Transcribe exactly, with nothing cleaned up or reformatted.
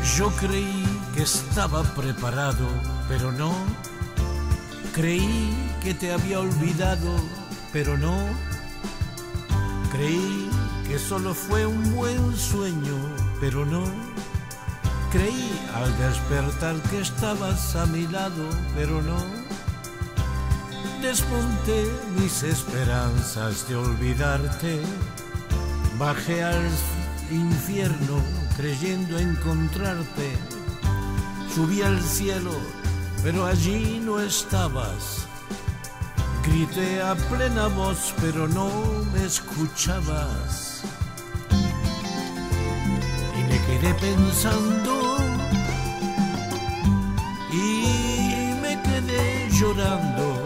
Yo creí que estaba preparado, pero no. Creí que te había olvidado, pero no. Creí que solo fue un buen sueño, pero no. Creí al despertar que estabas a mi lado, pero no. Desmonté mis esperanzas de olvidarte. Bajé al infierno creyendo encontrarte. Subí al cielo, pero allí no estabas. Grité a plena voz, pero no me escuchabas. Y me quedé pensando y me quedé llorando.